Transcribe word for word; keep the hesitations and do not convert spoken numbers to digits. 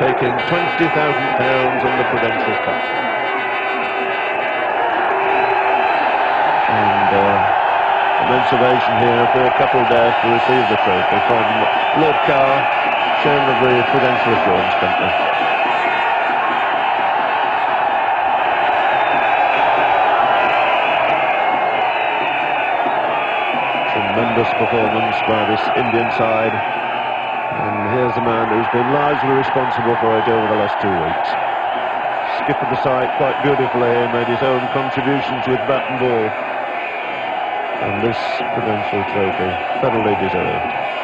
taking twenty thousand pounds on the Prudential Cup. And uh, an observation here for a couple there to receive the trophy from Lord Carr, chairman of the Prudential Assurance Company. Tremendous performance by this Indian side, and here's a man who's been largely responsible for it over the last two weeks. Skippered the side quite beautifully, made his own contributions with bat and ball, and this Prudential trophy thoroughly deserved.